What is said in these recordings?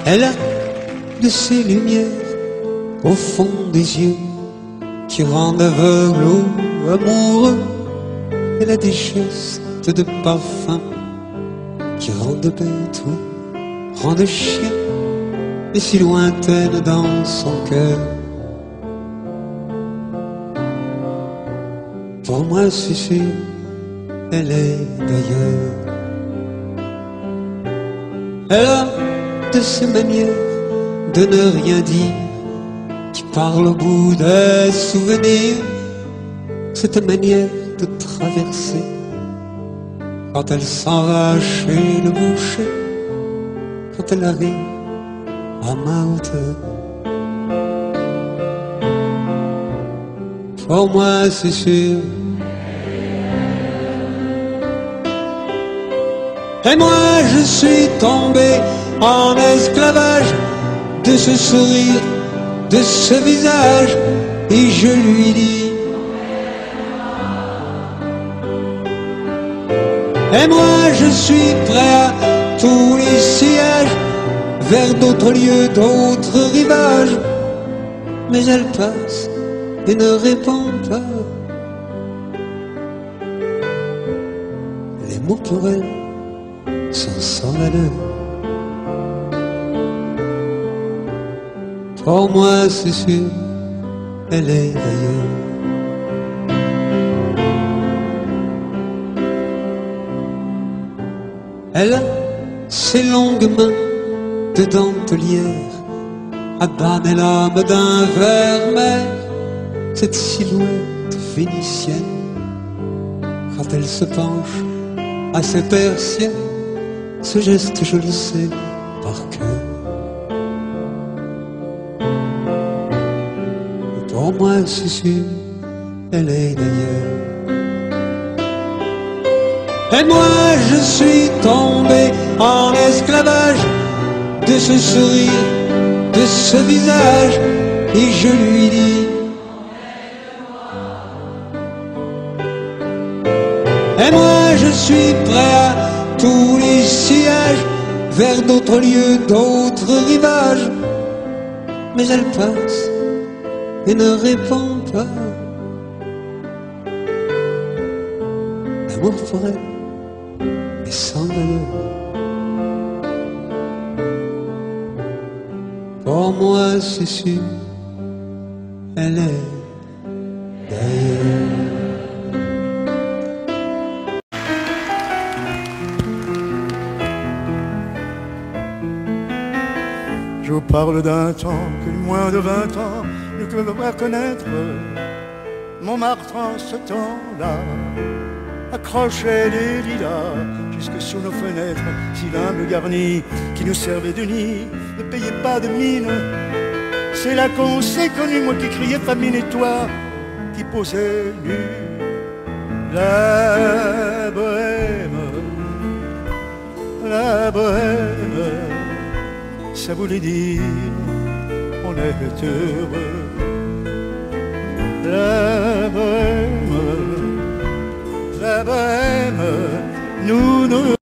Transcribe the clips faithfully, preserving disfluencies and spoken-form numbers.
Elle a de ces lumières au fond des yeux qui rendent aveugle ou amoureux. Elle a des gestes de parfum qui rendent bête ou rendent chien, mais si lointaine dans son cœur. Pour moi c'est sûr, elle est d'ailleurs. Elle a de ces manières de ne rien dire qui parle au bout des souvenirs. Cette manière de traverser quand elle s'en va chez le boucher, quand elle arrive à ma hauteur. Pour moi c'est sûr. Et moi je suis tombé en esclavage de ce sourire, de ce visage, et je lui dis: et moi je suis prêt à tous les sillages, vers d'autres lieux, d'autres rivages. Mais elle passe et ne répond pas. Les mots pour elle sont sans valeur. Pour moi c'est sûr, elle est d'ailleurs. Elle a ses longues mains de dentelière à banner l'âme d'un vermeil. Cette silhouette vénitienne, quand elle se penche à ses persiennes, ce geste je le sais par cœur. Pour moi c'est sûr, elle est d'ailleurs. Et moi je suis tombé en esclavage de ce sourire, de ce visage, et je lui dis: et moi je suis prêt à tous les sillages, vers d'autres lieux, d'autres rivages. Mais elle passe et ne répond pas. L'amour pour elle est sans valeur. Pour moi c'est sûr, elle est d'ailleurs. Je vous parle d'un temps que moins de vingt ans ne peuvent pas connaître. Montmartre en ce temps-là accrochait les lilas jusque sous nos fenêtres. Si l'humble garni qui nous servait de nid ne payait pas de mine, c'est là qu'on s'est connu, moi qui criais famine et toi qui posais nu. La bohème, la bohème, ça voulait dire on est heureux. La bohème, la bohème, nous nous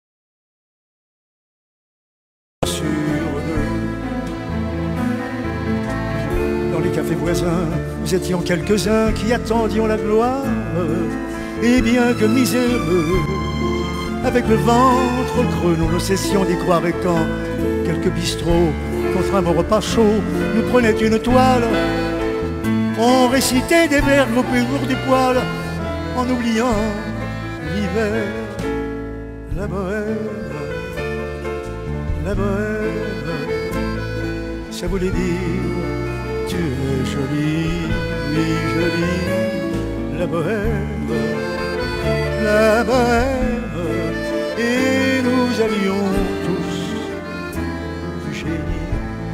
sur nous. Dans les cafés voisins, nous étions quelques-uns qui attendions la gloire. Et bien que miséreux, avec le ventre creux, nous ne cessions d'y croire. Et quand quelques bistrots, contre un bon repas chaud, nous prenaient une toile, on récitait des vers groupés autour du poil, en oubliant l'hiver. La bohème, la bohème, ça voulait dire tu es jolie, oui jolie. La bohème, la bohème, et nous allions tous du génie.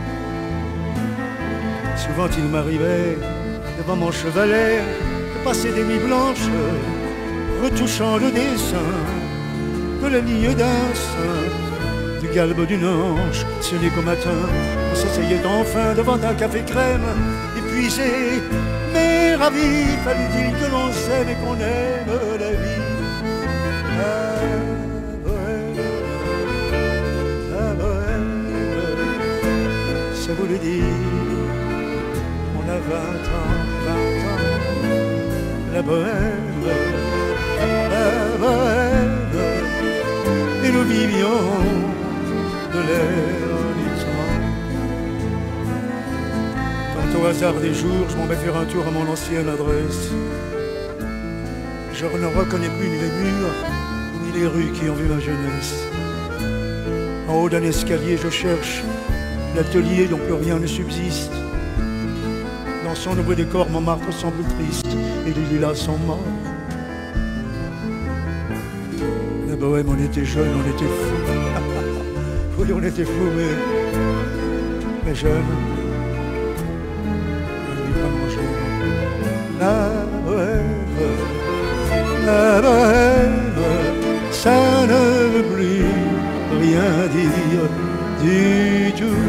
Souvent il m'arrivait devant mon chevalet de passer des nuits blanches, retouchant le dessin de la ligne d'un sein, du galbe d'une hanche. Ce n'est qu'au matin, on s'essayait enfin devant un café crème, épuisé mais ravi. Fallait-il que l'on s'aime et qu'on aime la vie. La bohème, la bohème, lui dire, on a vingt ans, vingt ans, la bohème, la bohème, et nous vivions de l'air du temps. Quand au hasard des jours, je m'en vais faire un tour à mon ancienne adresse, je ne reconnais plus ni les murs, ni les rues qui ont vu ma jeunesse. En haut d'un escalier, je cherche l'atelier dont plus rien ne subsiste. Dans son nouveau décor, Montmartre semble triste et les lilas sont morts. La bohème, on était jeunes, on était fous. Oui, on était fous, mais, mais jeunes. On ne pas manger. La bohème, la bohème, ça ne veut plus rien dire du tout.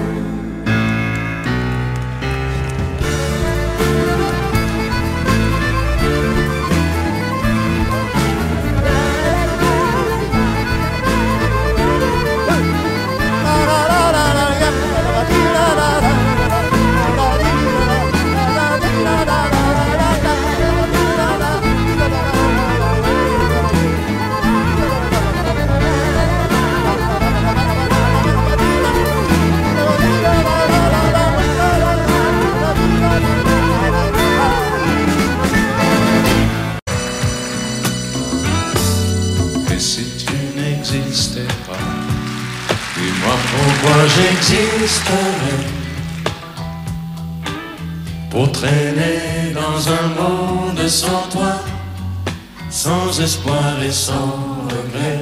Pourquoi j'existerais pour traîner dans un monde sans toi, sans espoir et sans regret?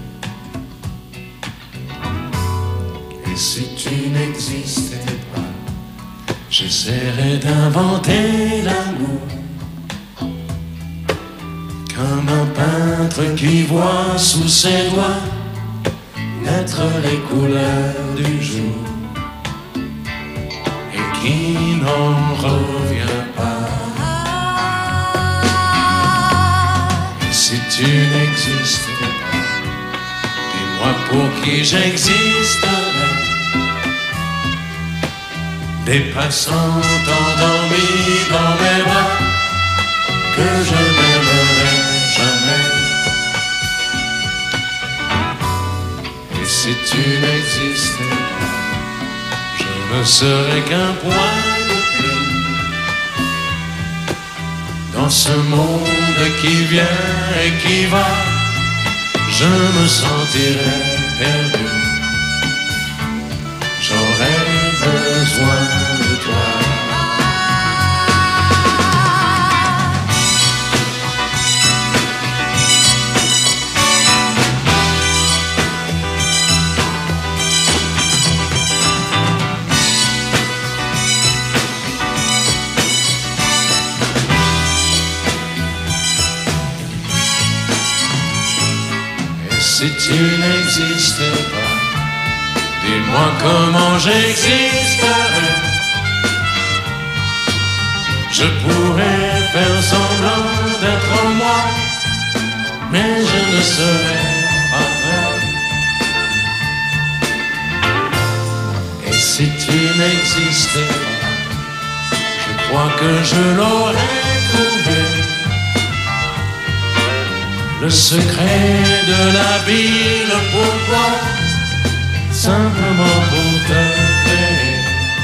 Et si tu n'existais pas, j'essaierais d'inventer l'amour comme un peintre qui voit sous ses doigts naître les couleurs du jour et qui n'en revient pas. Et si tu n'existais pas, dis-moi pour qui j'existerais. Des passants endormis dans mes bras que je n'aimerais jamais. Si tu n'existais pas, je ne serais qu'un point de plus dans ce monde qui vient et qui va. Je me sentirais perdu. J'aurais besoin de toi. Si tu n'existais pas, dis-moi comment j'existerais. Je pourrais faire semblant d'être moi, mais je ne serais pas vrai. Et si tu n'existais pas, je crois que je l'aurais trouvé. Le secret de la vie, le pourquoi, simplement pour te créer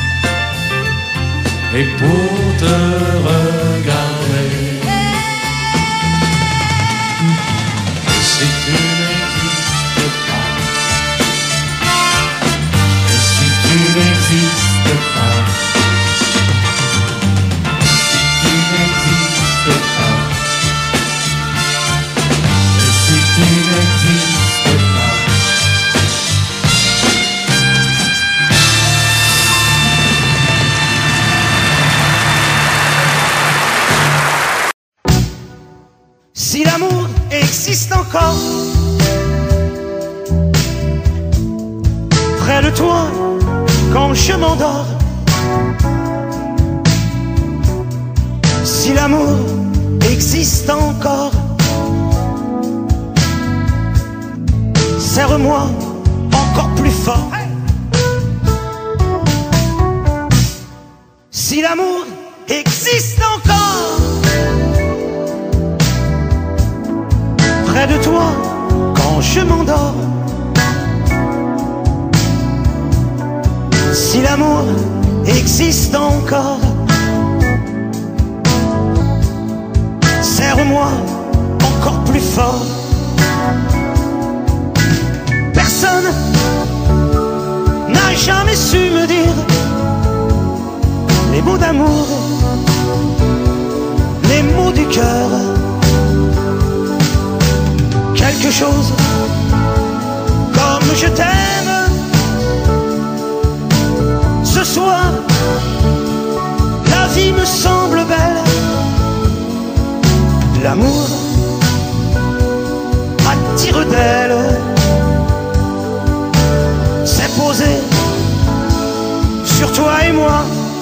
et pour te regarder. Et si tu n'existes pas, et si tu n'existes pas, si tu n'existes pas, tu n'existes pas. Si l'amour existe encore, près de toi quand je m'endors, si l'amour existe encore, serre-moi encore plus fort. si l'amour existe encore, près de toi quand je m'endors, si l'amour existe encore, serre-moi encore plus fort. Personne n'a jamais su me dire les mots d'amour, les mots du cœur. Quelque chose comme je t'aime. Ce soir, la vie me semble belle. L'amour à tire-d'aile s'est posé sur toi et moi.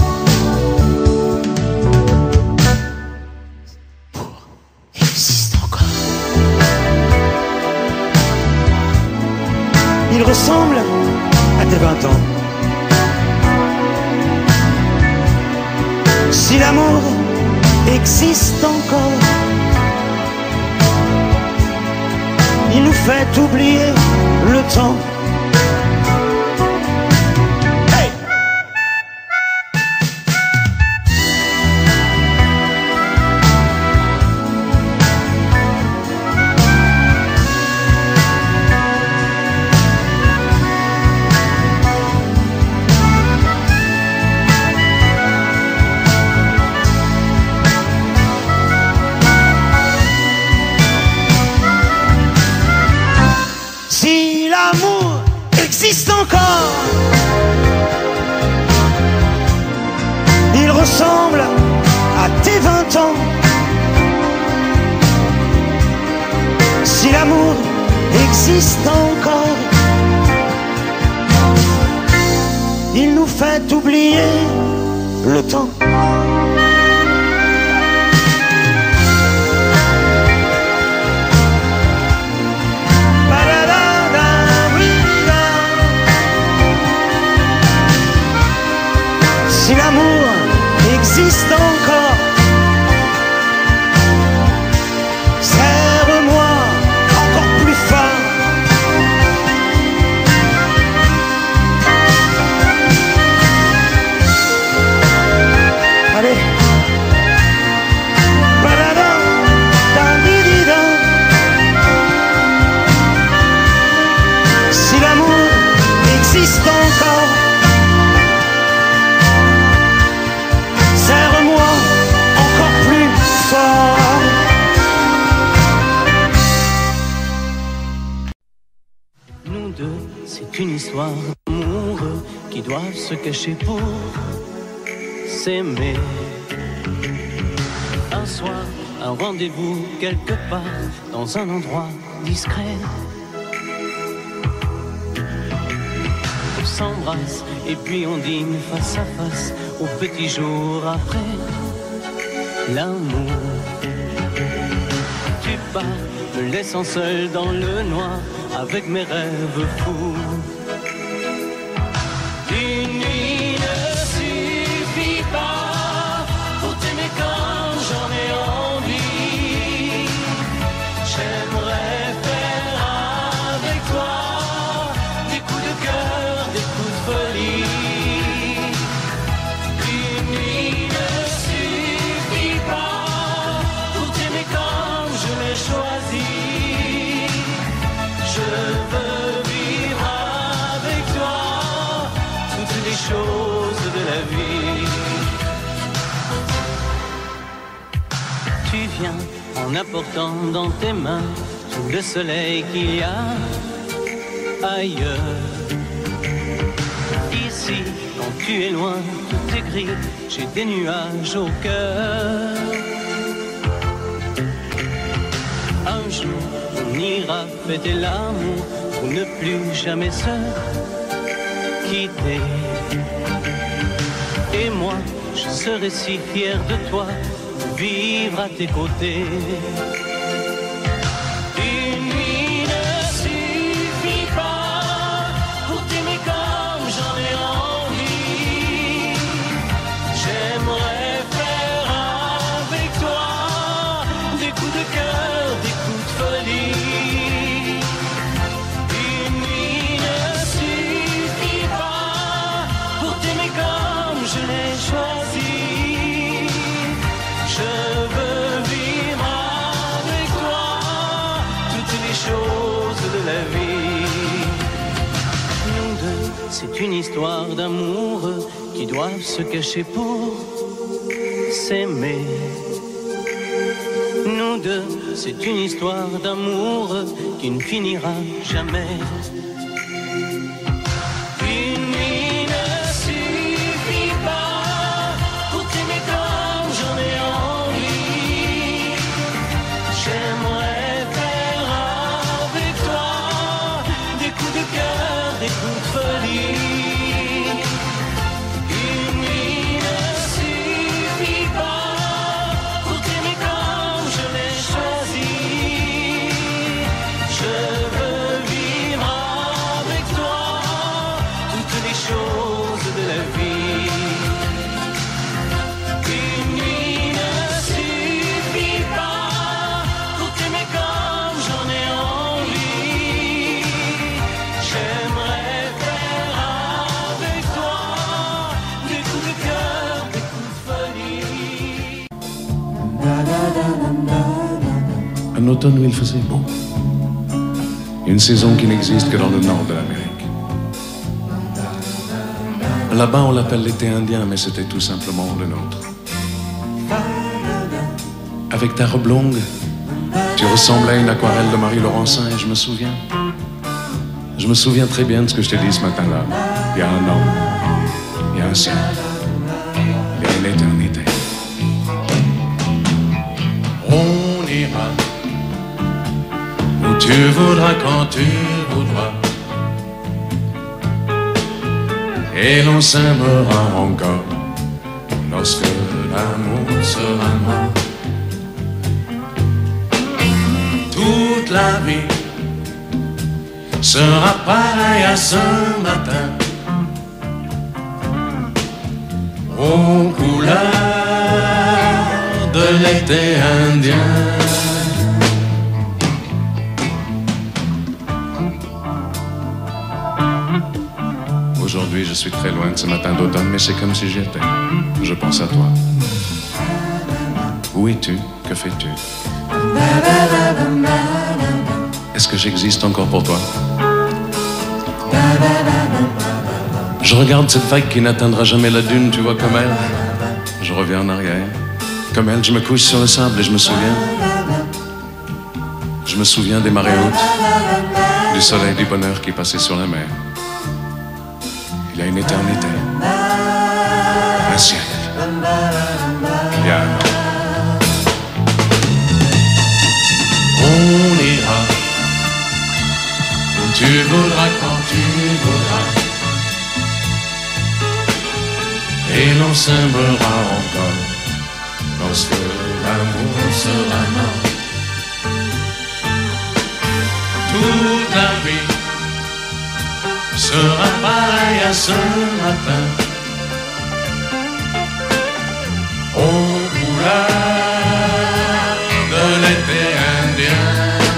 Il ressemble à tes vingt ans. Si l'amour existe encore, il nous fait oublier le temps. Hey! Si l'amour existe encore, il ressemble à tes vingt ans. Si l'amour existe encore, il nous fait oublier le temps. Si l'amour existe encore, serre-moi encore plus fort. Allez. Si l'amour existe encore, serre-moi encore plus fort. Nous deux, c'est une histoire d'amour qui doivent se cacher pour s'aimer. Un soir, un rendez-vous quelque part dans un endroit discret. On s'embrasse et puis on dîne face à face au petit jour après l'amour. Tu pars, me laissant seul dans le noir avec mes rêves fous. Une nuit ne suffit pas pour t'aimer comme j'en ai envie. J'aimerais faire avec toi des coups de cœur, des coups de folie. Une nuit ne suffit pas pour t'aimer comme je l'ai choisi. Je veux vivre avec toi toutes les choses de la vie. Tu viens en apportant dans tes mains tout le soleil qu'il y a ailleurs. Ici, quand tu es loin, tout est gris, j'ai des nuages au cœur. Un jour, on ira fêter l'amour pour ne plus jamais se quitter. Et moi, je serai si fier de toi, de vivre à tes côtés. Une nuit ne suffit pas pour t'aimer comme j'en ai envie. J'aimerais c'est une histoire d'amoureux qui doivent se cacher pour s'aimer. Nous deux, c'est une histoire d'amoureux qui ne finira jamais. Une nuit ne suffit pas pour t'aimer comme j'en ai envie. J'aimerais faire avec toi des coups de cœur, des coups de folie. Une nuit ne suffit pas pour t'aimer comme je l'ai choisi. Je veux vivre avec toi toutes les choses de la vie. Une nuit ne suffit pas pour t'aimer comme j'en ai envie. J'aimerais faire avec toi des coups de cœur, des coups de folie. Un automne où il faisait beau. Une saison qui n'existe que dans le nord de l'Amérique. Là-bas, on l'appelle l'été indien, mais c'était tout simplement le nôtre. Avec ta robe longue, tu ressemblais à une aquarelle de Marie Laurencin, et je me souviens. Je me souviens très bien de ce que je t'ai dit ce matin-là. Il y a un an, il y a un siècle, il y a une éternité. On ira où tu voudras, quand tu voudras, et l'on s'aimera encore lorsque l'amour sera mort. Toute la vie sera pareille à ce matin, aux couleurs de l'été indien. Aujourd'hui, je suis très loin de ce matin d'automne, mais c'est comme si j'y étais. Je pense à toi. Où es-tu? Que fais-tu? Est-ce que j'existe encore pour toi? Je regarde cette vague qui n'atteindra jamais la dune, tu vois, comme elle. Je reviens en arrière. Comme elle, je me couche sur le sable et je me souviens. Je me souviens des marées hautes, du soleil, du bonheur qui passait sur la mer. Il y a une éternité, un siècle, il y a un an. On ira où tu voudras, quand tu voudras, et l'on s'aimera encore lorsque l'amour sera mort. Toute la vie sera pareil à ce matin, aux couleurs de l'été indien.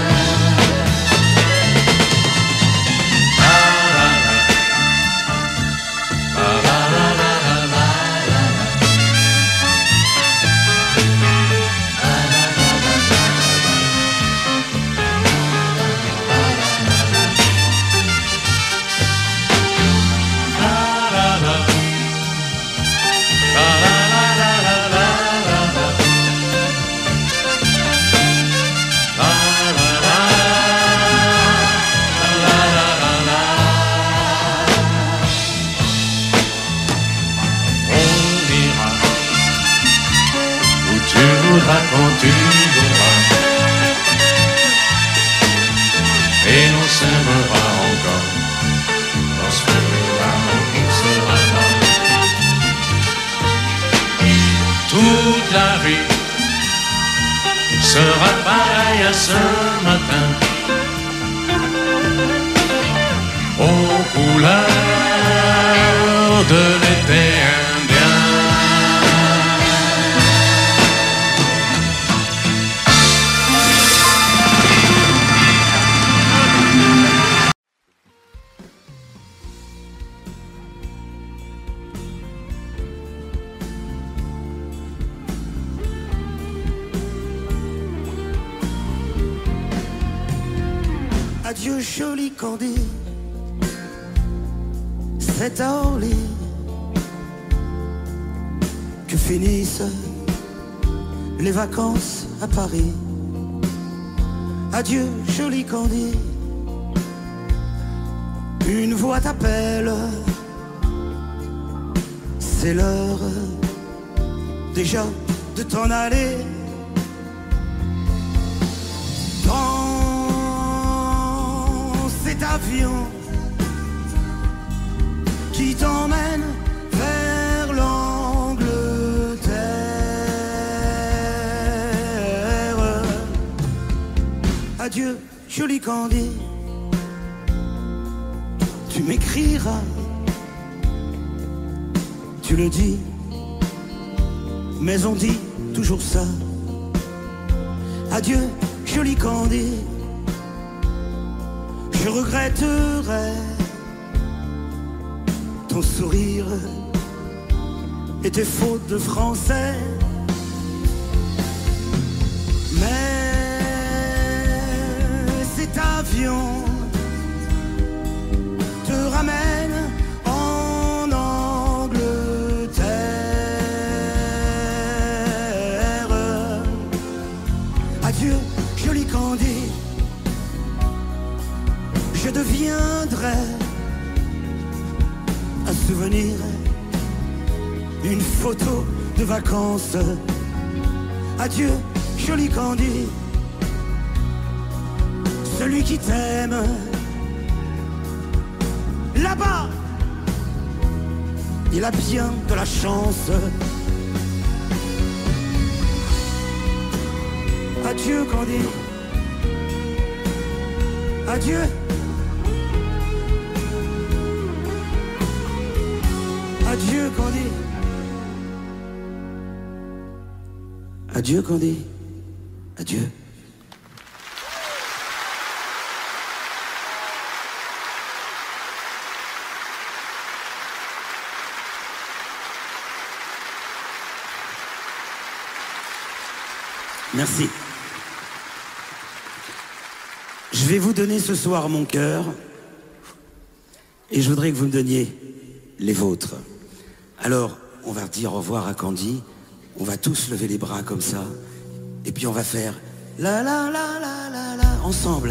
Quand tu voudras, et l'on s'aimera encore lorsque l'amour sera mort. Toute la vie sera pareille à ce matin, aux couleurs de l'été indien. Adieu joli Candide, c'est à Orly que finissent les vacances à Paris. Adieu, joli Candy, une voix t'appelle, c'est l'heure déjà de t'en aller. Dans cet avion qui t'emmène vers l'Angleterre. Adieu, joli Candy, tu m'écriras, tu le dis, mais on dit toujours ça. Adieu, joli Candy, je regretterai ton sourire et tes fautes de français. Mais cet avion te ramène en Angleterre. Adieu, joli Candy, je deviendrai un souvenir, une photo de vacances. Adieu, joli Candy, celui qui t'aime. Là-bas, il a bien de la chance. Adieu Candy, adieu. Adieu Candy, adieu Candy, adieu. Merci. Je vais vous donner ce soir mon cœur et je voudrais que vous me donniez les vôtres. Alors, on va dire au revoir à Candy, on va tous lever les bras comme ça, et puis on va faire la la la la la la ensemble.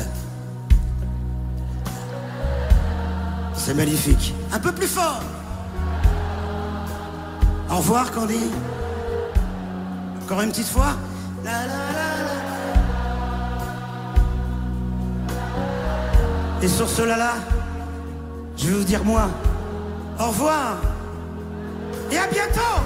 C'est magnifique. Un peu plus fort. Au revoir Candy. Encore une petite fois. La la la la. Et sur ce là là, je vais vous dire moi, au revoir. Et à bientôt!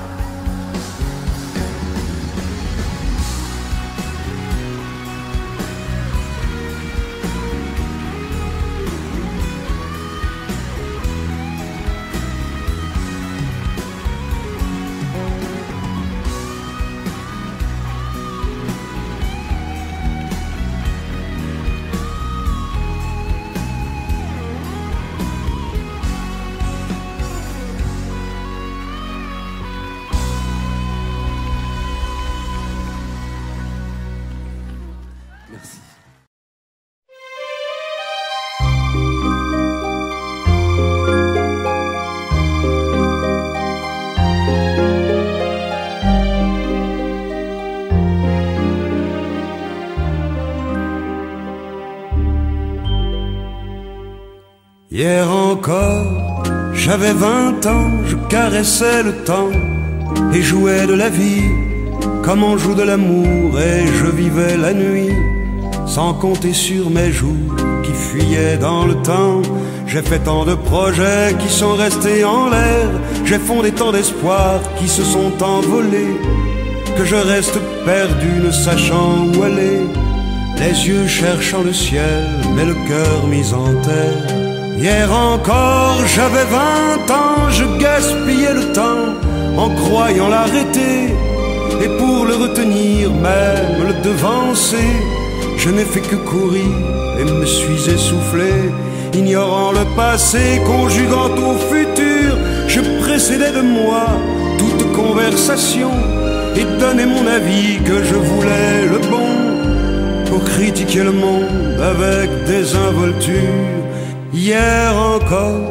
Hier encore, j'avais vingt ans, je caressais le temps et jouais de la vie comme on joue de l'amour, et je vivais la nuit sans compter sur mes jours qui fuyaient dans le temps. J'ai fait tant de projets qui sont restés en l'air, j'ai fondé tant d'espoirs qui se sont envolés, que je reste perdu ne sachant où aller, les yeux cherchant le ciel mais le cœur mis en terre. Hier encore j'avais vingt ans, je gaspillais le temps en croyant l'arrêter, et pour le retenir, même le devancer, je n'ai fait que courir et me suis essoufflé. Ignorant le passé, conjuguant au futur, je précédais de moi toute conversation et donnais mon avis que je voulais le bon, pour critiquer le monde avec désinvolture. Hier encore,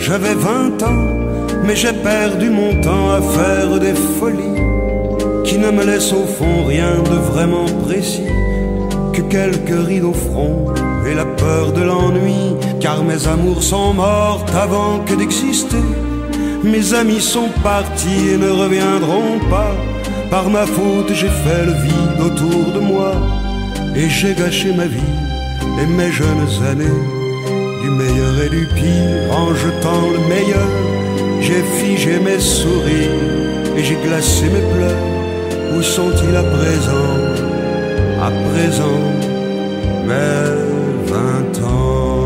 j'avais vingt ans, mais j'ai perdu mon temps à faire des folies qui ne me laissent au fond rien de vraiment précis que quelques rides au front et la peur de l'ennui, car mes amours sont mortes avant que d'exister. Mes amis sont partis et ne reviendront pas. Par ma faute j'ai fait le vide autour de moi et j'ai gâché ma vie et mes jeunes années. Du meilleur et du pire, en jetant le meilleur, j'ai figé mes sourires et j'ai glacé mes pleurs. Où sont-ils à présent, à présent, mes vingt ans?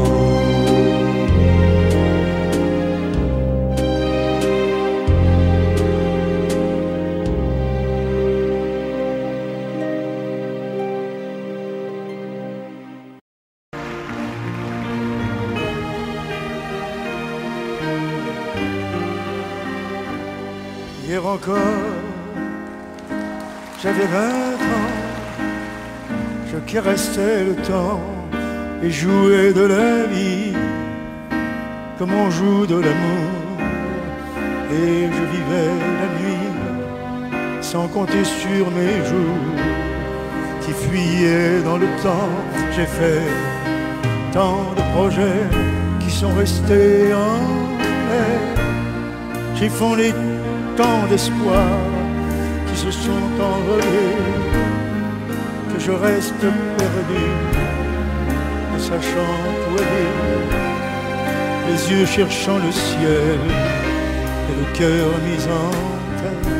Hier encore, j'avais vingt ans, je caressais le temps et jouais de la vie comme on joue de l'amour. Et je vivais la nuit sans compter sur mes jours qui fuyaient dans le temps. J'ai fait tant de projets qui sont restés en l'air. J'ai fondé tant d'espoirs qui se sont envolés, que je reste perdu, ne sachant où aller, les yeux cherchant le ciel et le cœur mis en terre.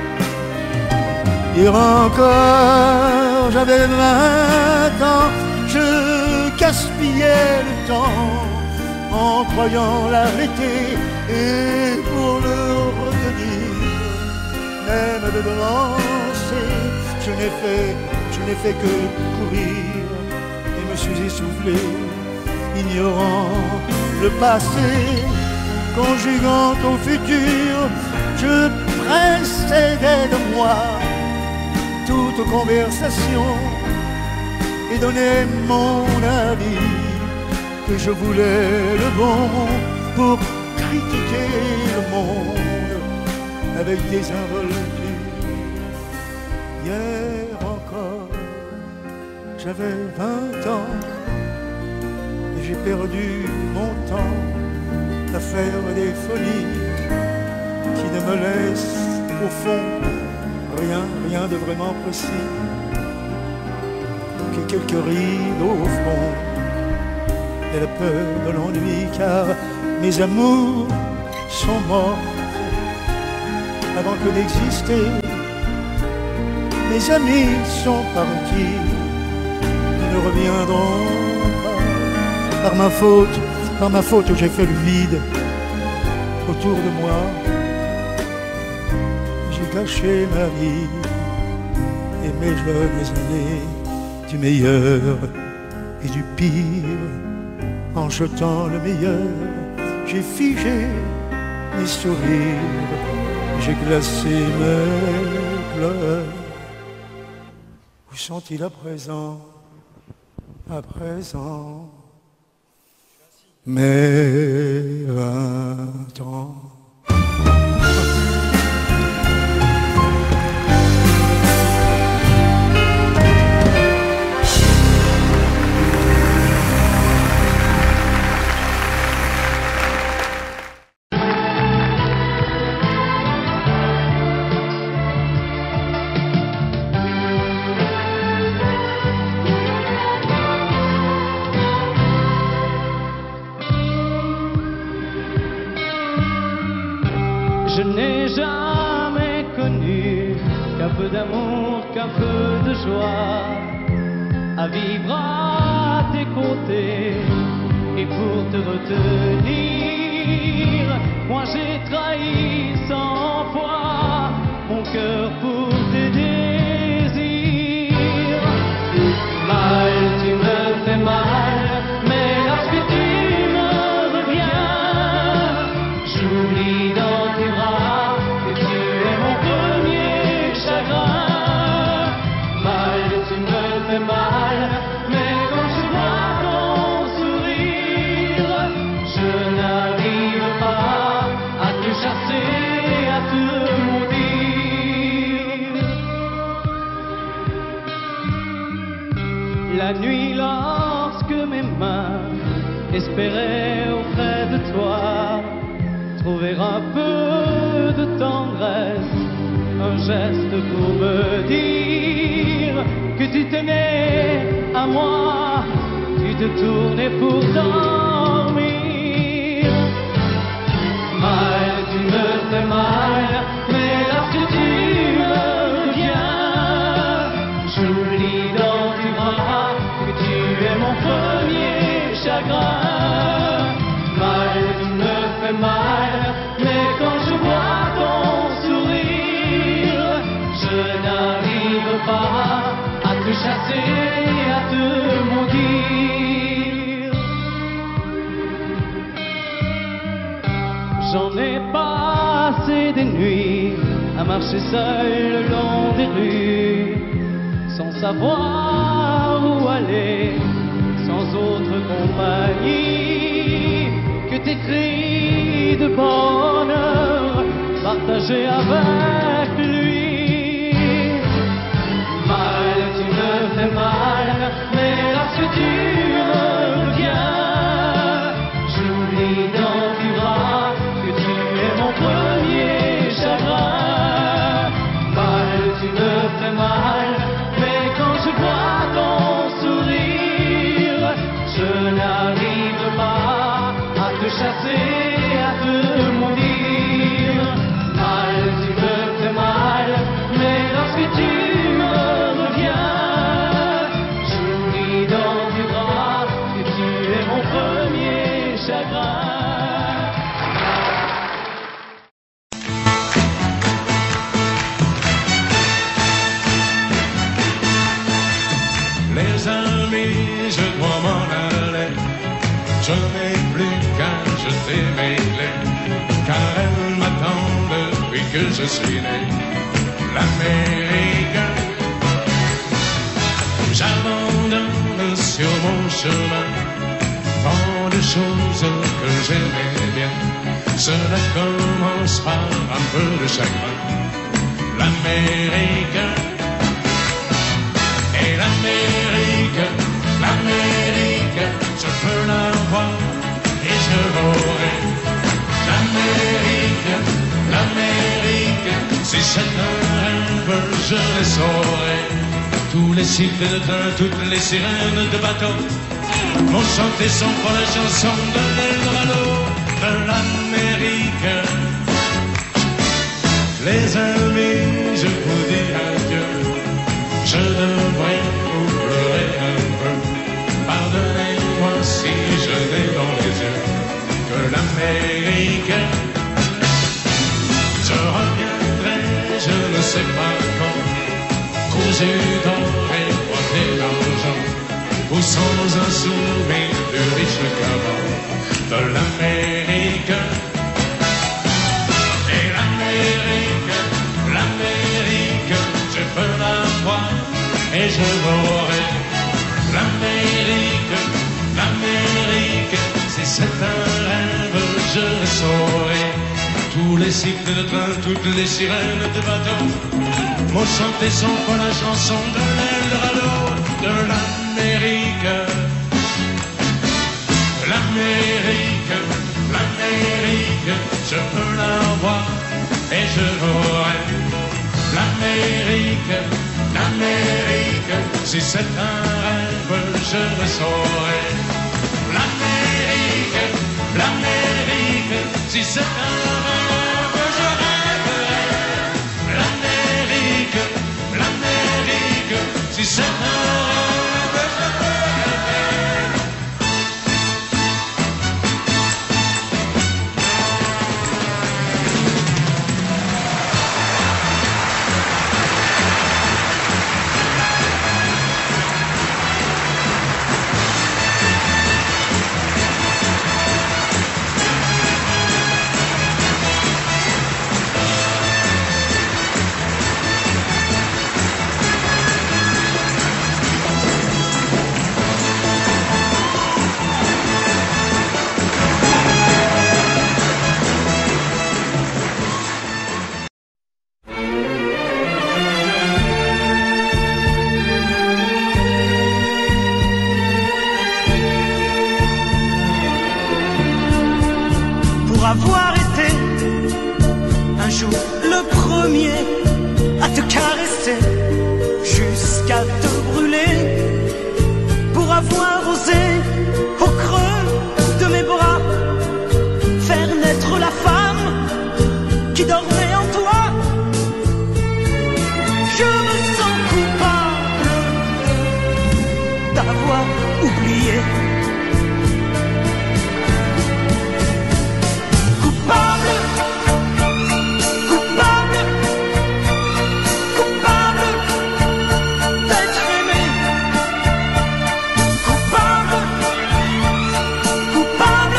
Hier encore, j'avais vingt ans, je gaspillais le temps en croyant l'arrêter et pour le retenir, même de me lancer, je n'ai fait, je n'ai fait que courir et me suis essoufflé, ignorant le passé, conjuguant au futur, je précédais de moi toute conversation et donnais mon avis, que je voulais le bon pour critiquer le monde avec des involtures. Hier encore, j'avais vingt ans et j'ai perdu mon temps à faire des folies qui ne me laissent au fond rien, rien de vraiment précis que quelques rides au front et la peur de l'ennui, car mes amours sont morts avant que d'exister. Mes amis sont partis, ils ne reviendront pas. Par ma faute, par ma faute, j'ai fait le vide autour de moi. J'ai gâché ma vie et mes jeunes années, du meilleur et du pire. En jetant le meilleur, j'ai figé mes sourires, j'ai glacé mes pleurs. Où sont-ils à présent, à présent, mes vingt ans? Je n'ai jamais connu qu'un peu d'amour, qu'un peu de joie, à vivre à tes côtés et pour te retenir. Moi j'ai trahi cent fois mon cœur pour tes désirs. Mal, tu me fais mal, mais lorsque tu me reviens, j'oublie dans tes bras que tu es mon premier chagrin. Mal, tu me fais mal, mais quand je vois ton sourire, je n'arrive pas La nuit lorsque mes mains espéraient auprès de toi trouver un peu de tendresse, un geste pour me dire que tu tenais à moi, tu te tournais pour dormir. Mal, tu me fais mal, mais lorsque tu me reviens, j'oublie dans tes bras que tu es mon premier chagrin. Mal, tu me fais mal, mais quand je vois ton sourire, je n'arrive pas à te chasser, à te maudire. J'en ai passé des nuits à marcher seul le long des rues, sans savoir où aller, sans autre compagnie que tes cris de bonheur partagés avec lui. Mal, tu me fais mal, mais lorsque tu me reviens, j'oublie dans tes bras que tu es mon premier chagrin. Mal, tu me fais mal, mais quand je vois ton sourire, je n'arrive pas à te chasser, à te maudire. Mal, tu me fais mal, mais lorsque tu me reviens, j'oublie dans tes bras que tu es mon premier chagrin. Les amis, je dois m'en aller. Je n'ai plus qu'à jeter mes clés, car elles m'attendent depuis que je suis né. L'Amérique, j'abandonne sur mon chemin tant de choses que j'aimais bien. Cela commence par un peu de chagrin. L'Amérique, et l'Amérique, l'Amérique, je peux la voir et je l'aurai. L'Amérique, l'Amérique, si c'est un rêve, je les saurai. Tous les cycles de train, toutes les sirènes de bateau vont chanter son pour la chanson de l'Eldorado de l'Amérique. Les amis, je vous dis adieu. Je devrais vous pleurer un peu. Pardonnez-moi si je n'ai dans les yeux que l'Amérique. Je reviendrai, je ne sais pas quand, cousu d'or et boité d'argent, ou sans un sourire plus riche qu'avant de l'Amérique. Et l'Amérique, l'Amérique, je peux la voir et je l'aurai. L'Amérique, l'Amérique, si c'est un rêve, je le saurai. Tous les cycles de train, toutes les sirènes de bateau m'ont chanté son pour la chanson de l'Eldorado de l'Amérique. L'Amérique, l'Amérique, je peux la voir et je l'aurai. L'Amérique, l'Amérique, si c'est un rêve, je le saurai. L'Amérique, l'Amérique, si c'est un rêve, je rêverai. L'Amérique, l'Amérique, si c'est un rêve, je rêverai. je me sens coupable d'avoir oublié. Coupable, coupable, coupable d'être aimé. Coupable, coupable,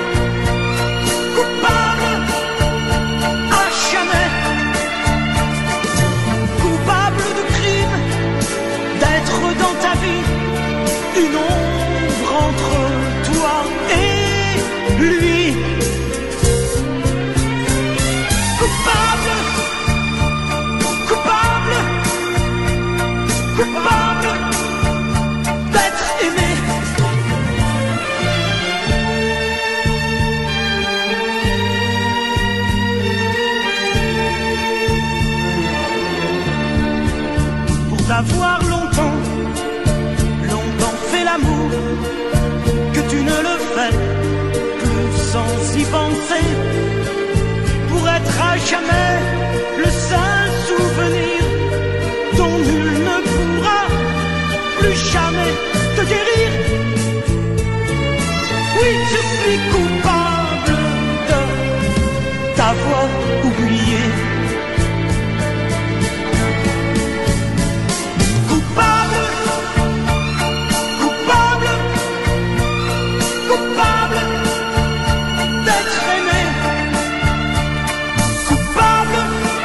coupable à jamais. Coupable de crime, d'être dans ta vie une ombre entre toi et lui. Coupable, coupable, coupable d'être aimé. Pour t'avoir longtemps, longtemps fait l'amour, que tu ne le fais plus sans y penser. Pour être à jamais le seul souvenir dont nul ne pourra plus jamais te guérir. Oui, je suis coupable de t'avoir oublié. Coupable, coupable, coupable d'être aimé. Coupable,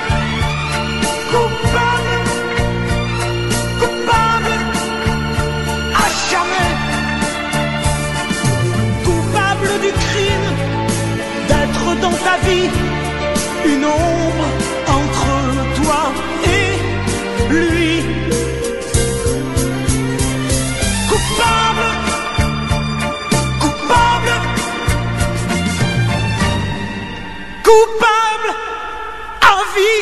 coupable, coupable à jamais. Coupable du crime d'être dans ta vie une ombre entre toi et lui. Coupable, coupable, coupable à vie.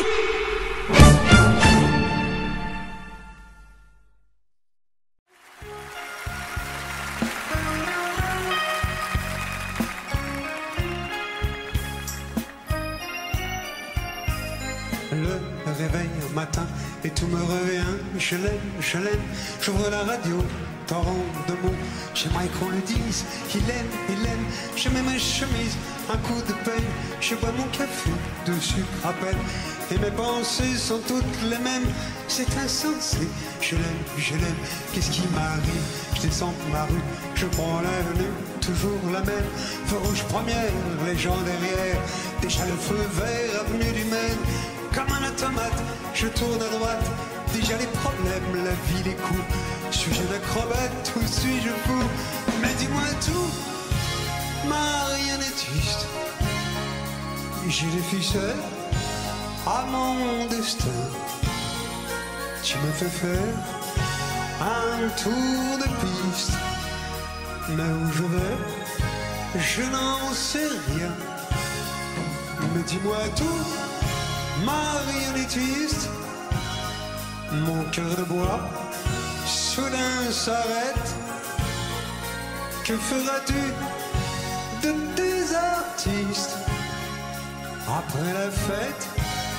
Le réveil au matin et tout me revient. Je l'aime, je l'aime. J'ouvre la radio, torrent de mots. J'aimerais qu'on le dise. Il aime, il aime. Je mets mes chemises, un coup de peine. Je bois mon café de sucre à peine. Et mes pensées sont toutes les mêmes. C'est insensé. Je l'aime, je l'aime. Qu'est-ce qui m'arrive? Je descends ma rue, je prends l'avenue, toujours la même. Feu rouge première, les gens derrière. Déjà le feu vert, avenue du Maine. Comme un automate, je tourne à droite. Déjà les problèmes, la vie, les coups. Suis-je un acrobate ou suis-je fou? Mais dis-moi tout, marionnettiste. J'ai des ficelles à mon destin. Tu me fais faire un tour de piste. Mais où je vais, je n'en sais rien. Mais dis-moi tout, marionnettiste. Mon cœur de bois soudain s'arrête. Que feras-tu de tes artistes après la fête?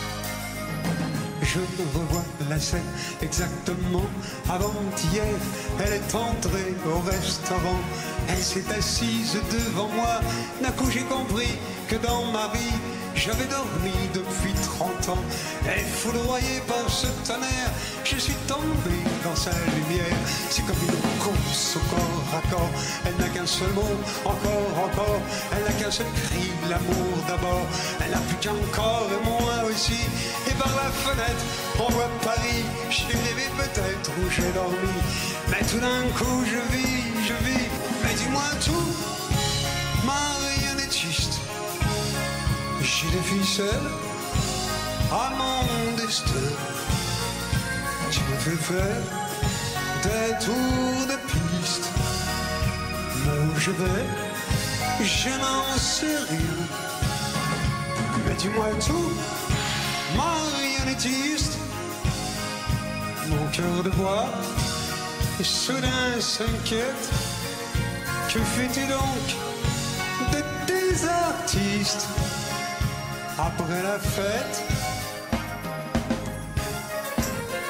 Je revois la scène exactement avant-hier. Elle est entrée au restaurant. Elle s'est assise devant moi. D'un coup j'ai compris que dans ma vie j'avais dormi depuis trente ans. Et foudroyé par ce tonnerre, je suis tombé dans sa lumière. C'est comme une course au corps à corps. Elle n'a qu'un seul mot, encore, encore. Elle n'a qu'un seul cri, l'amour d'abord. Elle n'a plus qu'encore et moi aussi. Et par la fenêtre, on voit Paris. J'ai rêvé peut-être où j'ai dormi. Mais tout d'un coup je vis, je vis. Mais dis-moi tout, marionnettiste. J'ai des ficelles à mon destin. Tu me fais faire des tours de piste. Mais où je vais, je n'en sais rien. Mais dis-moi tout, marionnettiste. Mon cœur de bois soudain s'inquiète. Que fais-tu donc de tes artistes après la fête?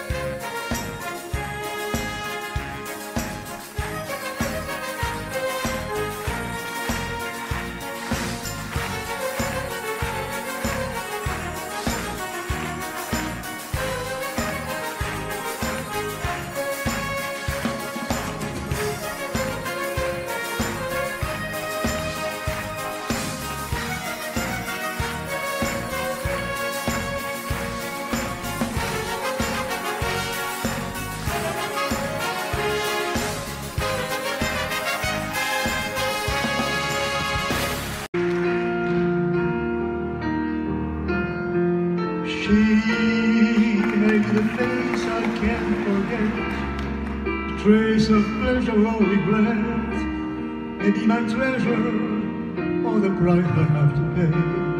can't forget a trace of pleasure or regret. Maybe my treasure or the price I have to pay.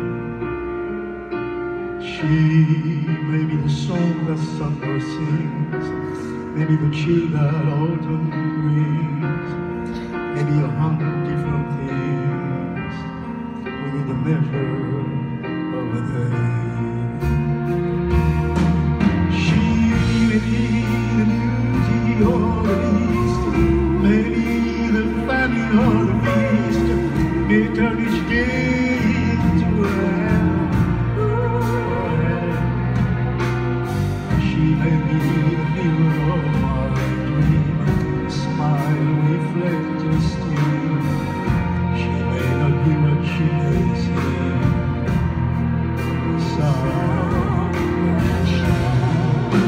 She may be the song that summer sings, maybe the chill that autumn brings, maybe a hundred different things within the measure of a day. She may be the beauty or the beast, maybe the famine or the feast, may turn each day into a hell. She may be the mirror of my dream, a smile reflecting still. She may not be what she may seem, the sun will shine.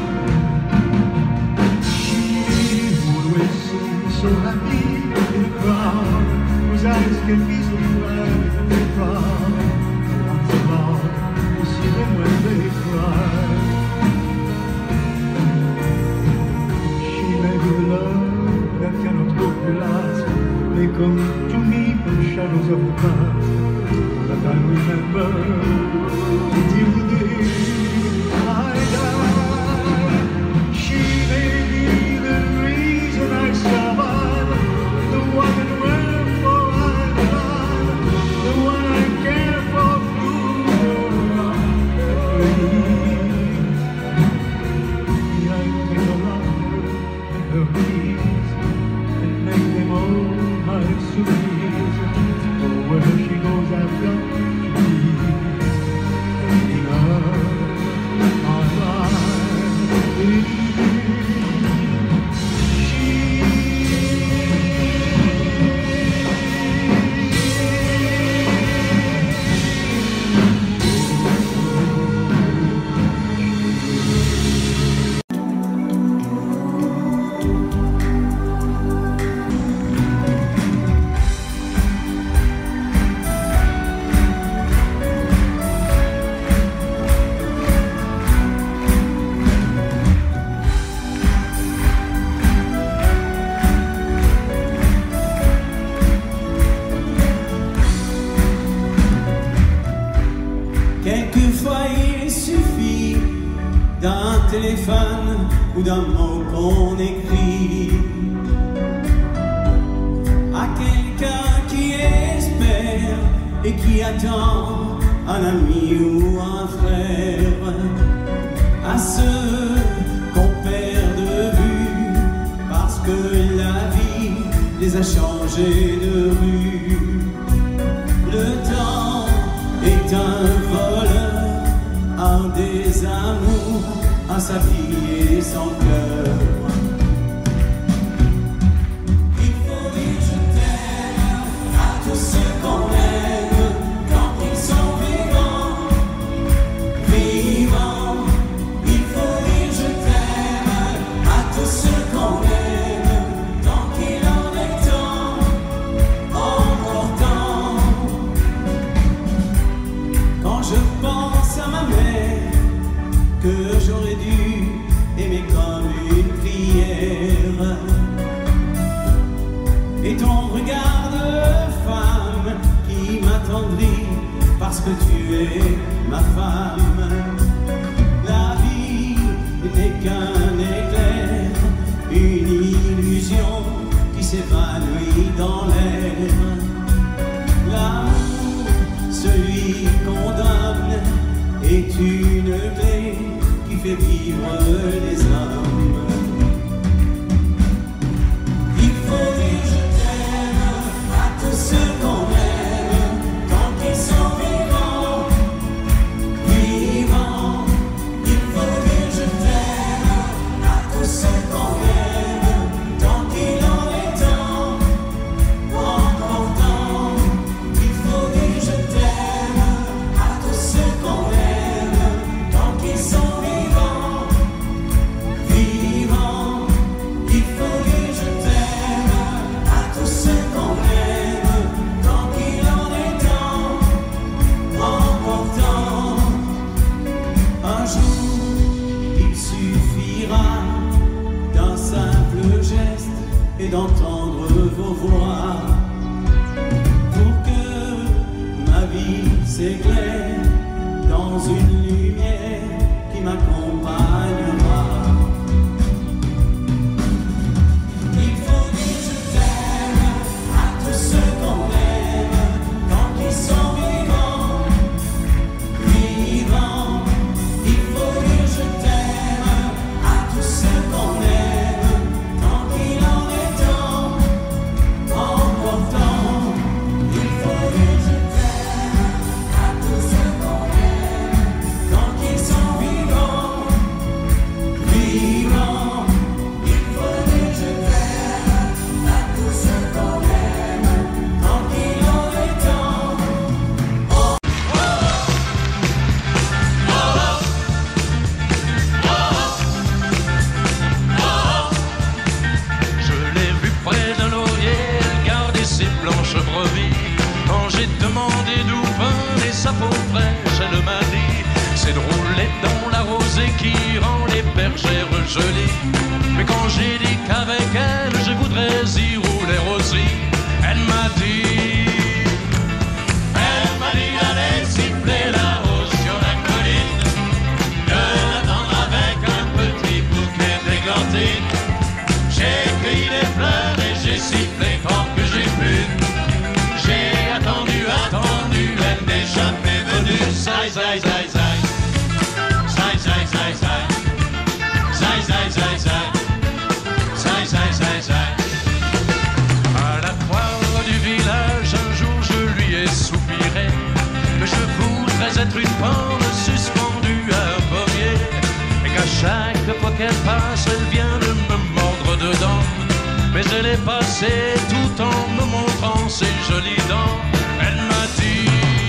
She always seems so happy in a crowd, whose eyes can be so bright and they proud. Once around, you see them when they cry. She may be the love that cannot hope to last. They come to me from the shadows of the past that I remember until the day I die. She may be the reason I survive, the one that wherefore I'm alive, the one I care for through her eyes. I take her laughter and her peace and make them all my souvenirs. For where she goes I've got to be, leading her my life. Quelquefois il suffit d'un téléphone ou d'un mot qu'on écrit à quelqu'un qui espère et qui attend un ami ou un frère, à ceux qu'on perd de vue parce que la vie les a changés de rue. Le temps est un voleur, un désamour, à sa vie et son cœur. Il faut dire je t'aime à tous ceux qu'on aime quand ils sont vivants, vivants. Il faut dire je t'aime à tous ceux qu'on aime tant qu'il en est temps, encore temps. Quand je pense à ma mère que j'aurais dû aimer comme une prière, et ton regard de femme qui m'attendrit parce que tu es ma femme. La vie n'est qu'un éclair, une illusion qui s'évanouit dans l'air. L'amour, celui qu'on donne, est une clé qui fait vivre les hommes. Il faut dire je t'aime à tous ceux qu'on aime tant qu'ils sont vivants, vivants. Il faut dire je t'aime à tous ceux qu'on aime tant qu'il en est temps, encore temps. Il faut dire je t'aime à tous ceux qu'on aime tant qu'ils sont vivants, et d'entendre vos voix pour que ma vie s'éclaire dans une lumière qui m'accompagnera. Il faut dire je t'aime à tous ceux qu'on aime tant qu'ils sont vivants, vivants. Il faut dire je t'aime à tous ceux qu'on aime tant qu'il en est temps, important. Il faut dire je t'aime à tous ceux qu'on aime tant qu'ils sont vivants, vivants. Il faut dire je t'aime à tous ceux qu'on aime tant qu'il en est temps. Je l'ai vu près d'un laurier garder ses blanches brebis. Quand j'ai demandé d'où venaient sa peau fraîche, elle m'a dit c'est drôle les dans la rosée qui rend les bergères jolies. Mais quand j'ai dit qu'avec elle je voudrais y rouler aussi, elle m'a dit Elle m'a dit d'aller siffler là-haut sur la colline, de l'attendre avec un petit bouquet d'églantines. J'ai cueilli des fleurs et j'ai sifflé tant que j'ai pu. J'ai attendu, attendu, elle n'est jamais venue. Zai, zai, zai, zai. Zai, zai, zai, zai. Zai, zai, zai, zai. Zai, zai, zai, zai. À la foire du village, un jour je lui ai soupiré que je voudrais être une pomme suspendue à un pommier, et qu'à chaque fois qu'elle passe, elle vient de me mordre dedans. Mais elle est passée tout en me montrant ses jolies dents. Elle m'a dit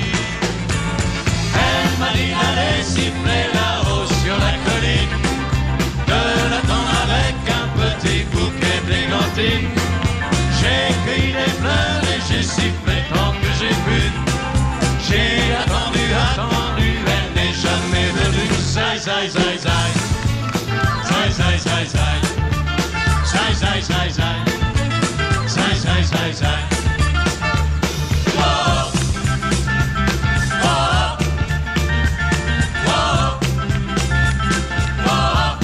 Elle m'a dit d'aller siffler là-haut sur la colline, de l'attendre avec un petit bouquet d'églantines. J'ai cueilli des fleurs et j'ai sifflé tant que j'ai pu. J'ai attendu, attendu, elle n'est jamais venue. Zai, zai, zai, zai. Zai, zai, zai, zai. Zai, zai, zai, zai. Zai, zai, zai, zai. Whoa. Whoa. Whoa. Whoa.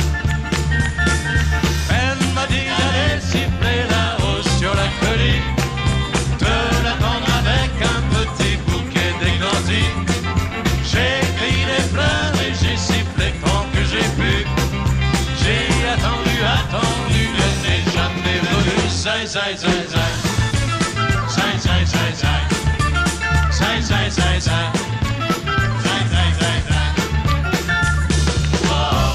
Elle m'a dit d'aller siffler là-haut sur la colline, de l'attendre avec un petit bouquet d'églantines. J'ai cueilli des fleurs et j'ai sifflé tant que j'ai pu. J'ai attendu, attendu, elle n'est jamais venue. Zai, zai, zai, zai. Zai, zai, zai, zai. Zai, zai, zai, zai. Zai, zai, zai, zai. Whoa.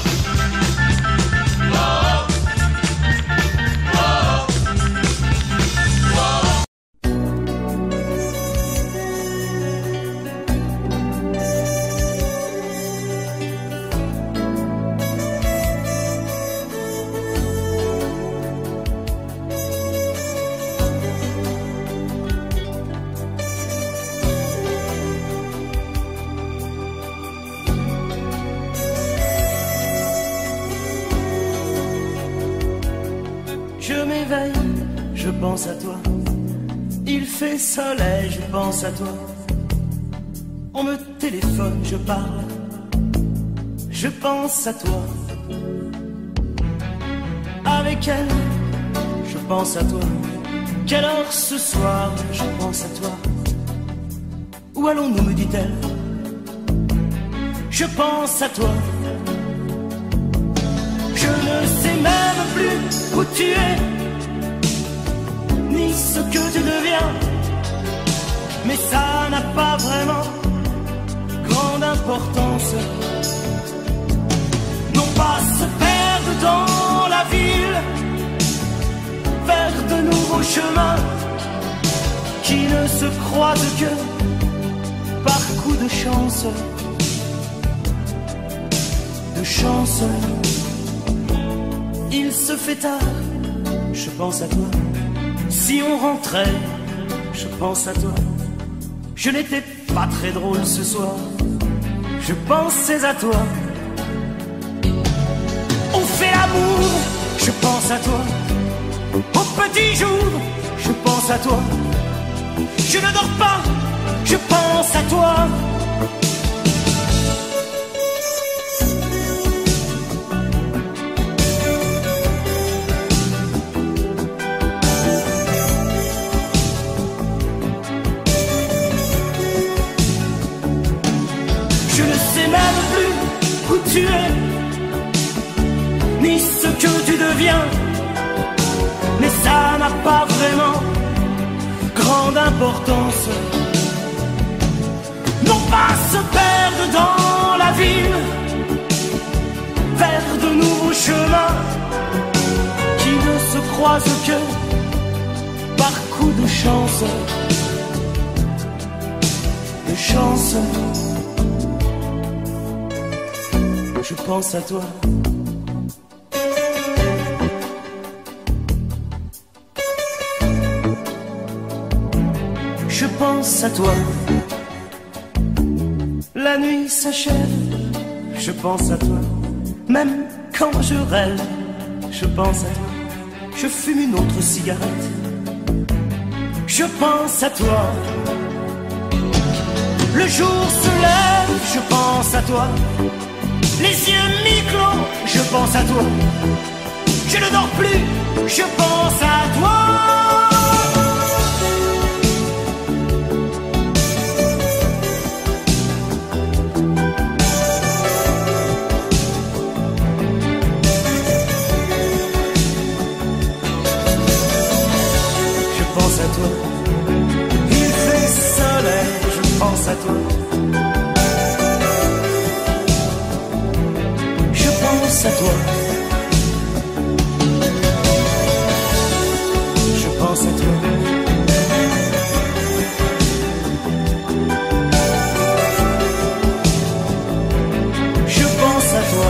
Whoa. Whoa. Whoa. Je m'éveille, je pense à toi. Il fait soleil, je pense à toi. On me téléphone, je parle. Je pense à toi. Avec elle, je pense à toi. Quelle heure ce soir, je pense à toi. Où allons-nous, me dit-elle. Je pense à toi. Je ne sais même plus où tu es, ni ce que tu deviens. Mais ça n'a pas vraiment grande importance. Non pas se perdre dans la ville, vers de nouveaux chemins qui ne se croisent que par coup de chance. De chance. Il se fait tard, je pense à toi. Si on rentrait, je pense à toi. Je n'étais pas très drôle ce soir, je pensais à toi. On fait l'amour, je pense à toi. Au petit petit jour, je pense à toi. Je ne dors pas, je pense à toi. Je ne sais même plus où tu es, ni ce que tu deviens, mais ça n'a pas vraiment grande importance. Non pas se perdre dans la ville, vers de nouveaux chemins qui ne se croisent que par coup de chance, de chance. Je pense à toi. Je pense à toi. La nuit s'achève. Je pense à toi. Même quand je rêve, je pense à toi. Je fume une autre cigarette. Je pense à toi. Le jour se lève, je pense à toi. Les yeux mi-clos, je pense à toi. Je ne dors plus, je pense à toi. Je pense à toi. Il fait soleil, je pense à toi. Je pense à toi. Je pense à toi. Je pense à toi.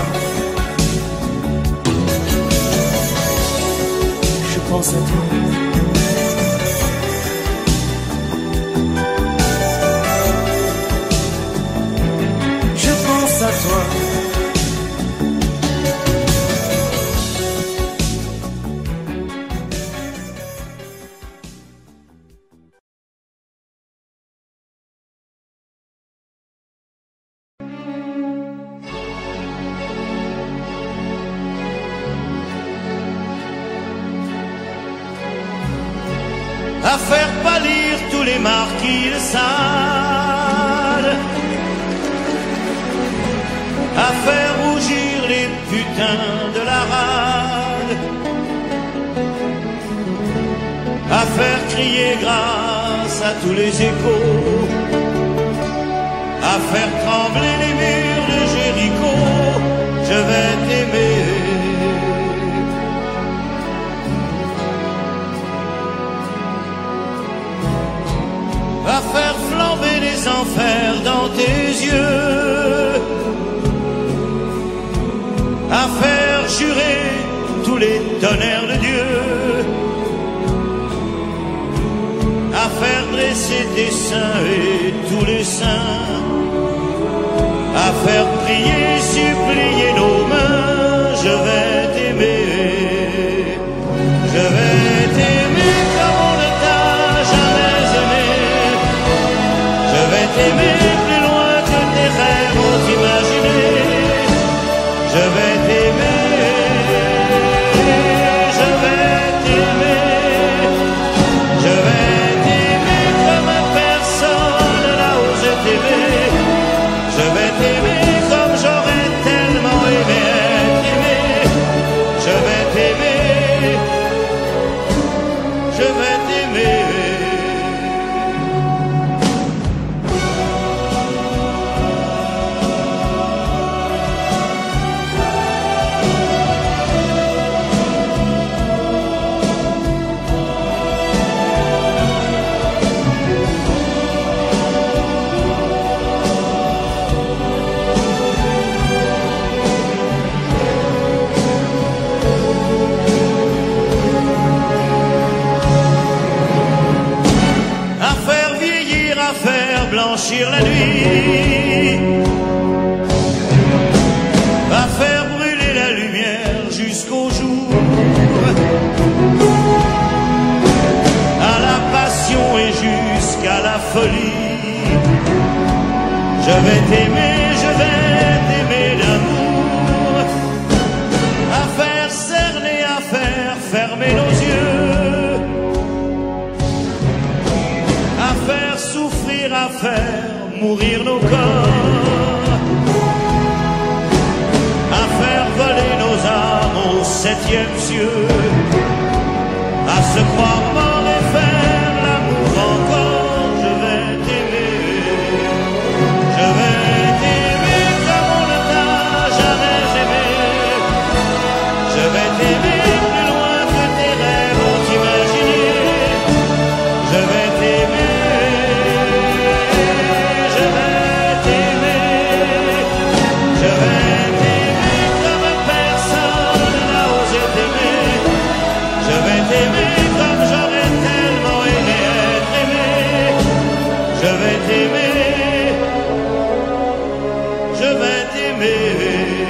Je pense à toi. Je pense à toi. À faire pâlir tous les marquis de Sade, à faire rougir les putains de la rade, à faire crier grâce à tous les échos, à faire trembler les murs de Jéricho. Je vais t'aimer. À faire flamber les enfers dans tes yeux, à faire jurer tous les tonnerres de Dieu, à faire dresser tes seins et tous les saints, à faire prier, supplier nos mains. Je vais t'aimer, je vais t'aimer comme on ne t'a jamais aimé. Je vais t'aimer plus loin que tes rêves ont imaginé. Je vais t'aimer, je vais t'aimer, je vais t'aimer comme personne n'a osé t'aimer. Je vais t'aimer comme j'aurais tellement aimé être aimé. Je vais t'aimer, je vais t'aimer. Blanchir la nuit, va faire brûler la lumière jusqu'au jour, folie. Je vais t'aimer, je vais t'aimer d'amour, à faire cerner, à faire fermer nos yeux, à faire souffrir, à faire mourir nos corps, à faire voler nos âmes au septième cieux, à se croire mort et faire l'amour encore. Je vais t'aimer, je vais t'aimer comme on ne t'a jamais aimé. Je vais t'aimer plus loin que tes rêves ont imaginé. Je vais t'aimer, je vais t'aimer, je vais t'aimer comme personne n'a osé t'aimer. Je vais t'aimer comme j'aurais tellement aimé être aimé. Je vais t'aimer, je vais t'aimer.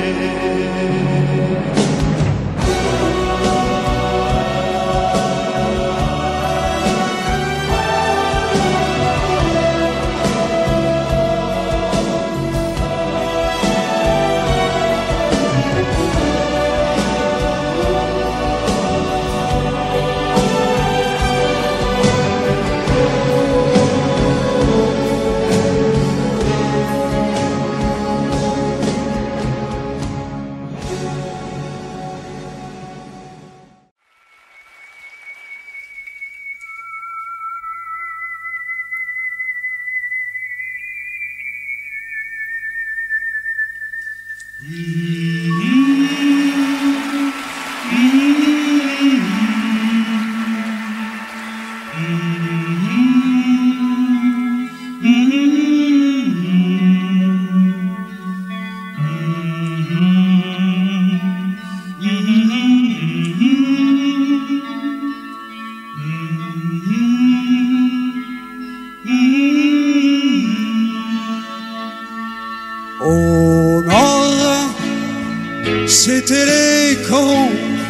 Au nord, c'était les corons.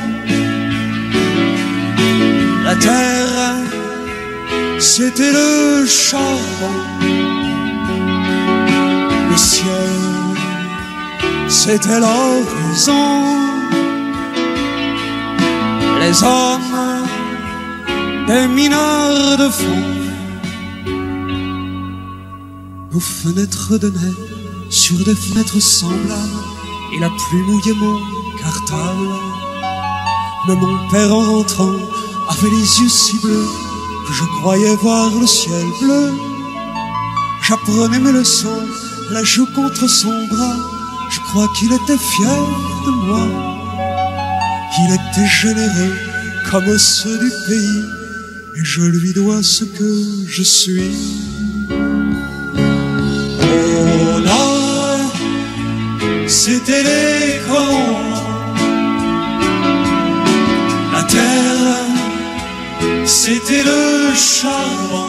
La terre, c'était le charbon. Le ciel, c'était l'horizon. Les hommes, des mineurs de fond. Nos fenêtres de neige sur des fenêtres semblables, et la pluie mouillait mon cartable. Mais mon père en rentrant avait les yeux si bleus que je croyais voir le ciel bleu. J'apprenais mes leçons, la joue contre son bras. Je crois qu'il était fier de moi. Il était généreux comme ceux du pays, et je lui dois ce que je suis. Au nord, c'était les corons. La terre, c'était le charbon.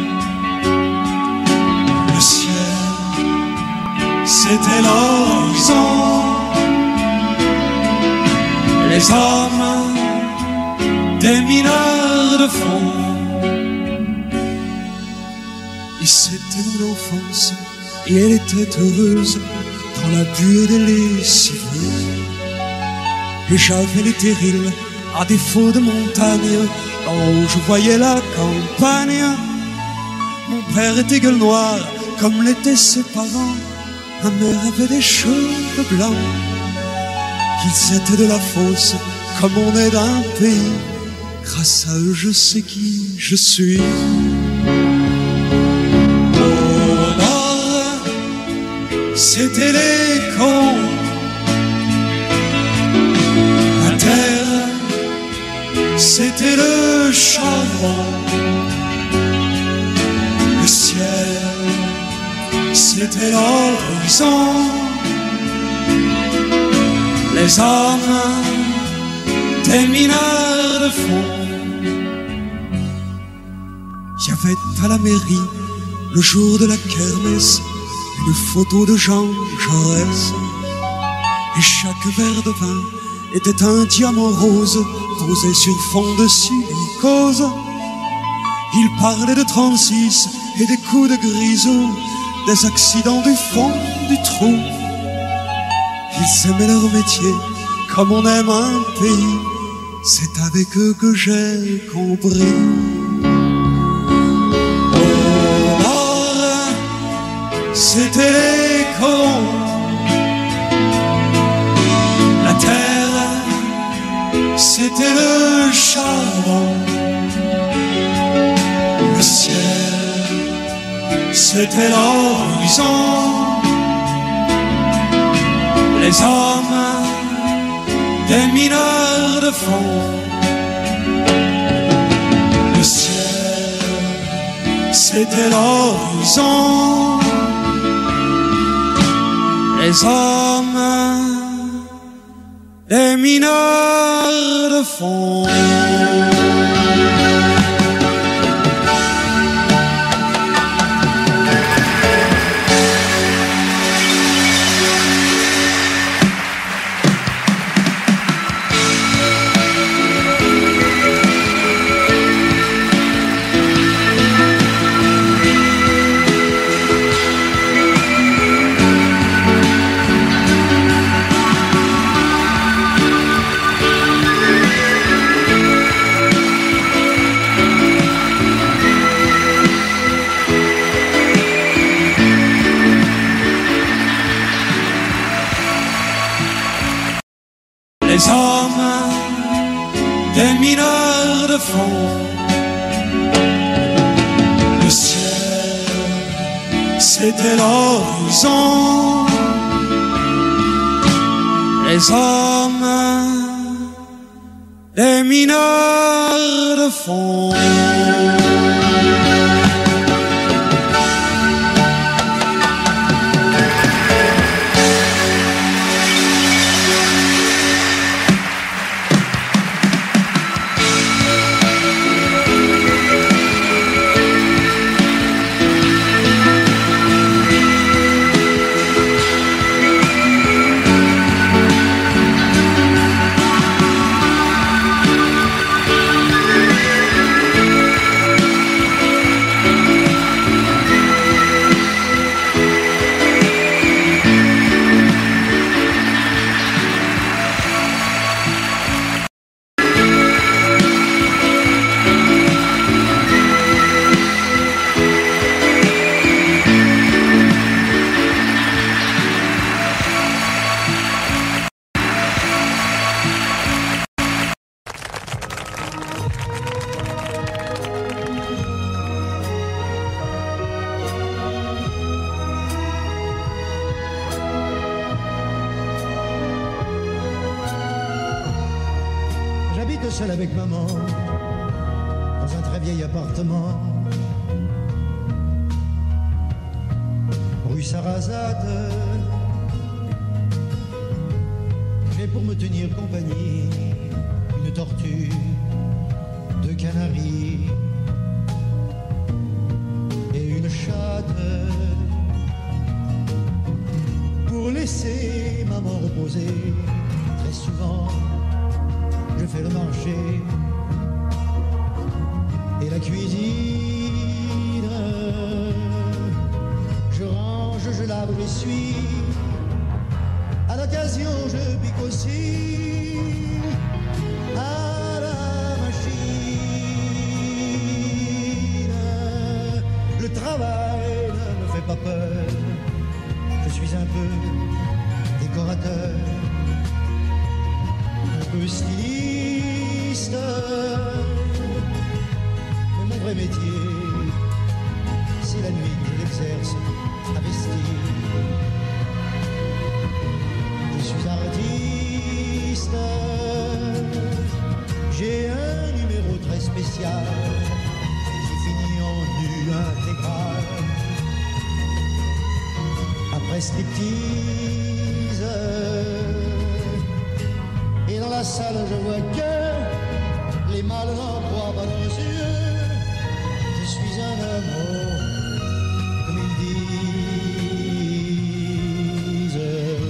Le ciel, c'était l'horizon. Les hommes, des mineurs de fond. Et c'était mon enfance, et elle était heureuse dans la buée des lessiveuses. Et j'avais les terrils, à défaut de montagne, où je voyais la campagne. Mon père était gueule noire, comme l'étaient ses parents. Ma mère avait des cheveux blancs. Ils étaient de la fosse, comme on est d'un pays. Grâce à eux, je sais qui je suis. Au nord, c'était les corons. La terre, c'était le charbon. Le ciel, c'était l'horizon. Les hommes, des mineurs de fond. Il y avait à la mairie, le jour de la kermesse, une photo de Jean Jaurès. Et chaque verre de vin était un diamant rose posé sur fond de silicose. Il parlait de trente-six et des coups de grisou, des accidents du fond du trou. Ils aimaient leur métier comme on aime un pays, c'est avec eux que j'ai compris. Au nord, c'était les colons, la terre, c'était le charbon, le ciel, c'était l'horizon, les hommes, des mineurs de fond. Le ciel, c'était l'horizon, les hommes, des mineurs de fond. Les hommes, des mineurs de fond. Le ciel, c'était l'horizon. Les hommes, des mineurs de fond. J'habite seul avec maman dans un très vieil appartement rue Sarrazade. J'ai pour me tenir compagnie une tortue, deux canaris et une chatte pour laisser maman reposer. Très souvent je fais le marché et la cuisine. Je range, je lave, j'essuie. À l'occasion, je pique aussi à la machine. Le travail ne me fait pas peur. Je suis un peu décorateur, un peu styliste, mais mon vrai métier, c'est la nuit que je l'exerce à vestir. Je suis artiste, j'ai un numéro très spécial qui finit en nu intégral. Après striptease, et dans la salle je vois que les mâles n'en croient pas leurs yeux. Je suis un homme, oh, comme ils disent.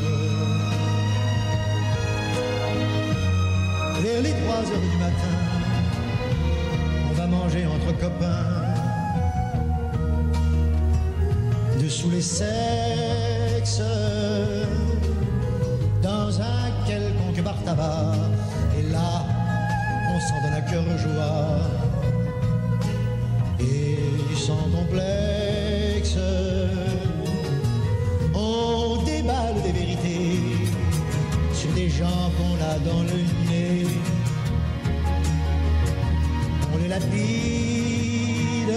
Vers les trois heures du matin, on va manger entre copains. sous les sexes, dans un quelconque bar tabac, et là, on s'en donne à cœur joie, et sans complexe, on déballe des vérités sur des gens qu'on a dans le nez, on les lapide,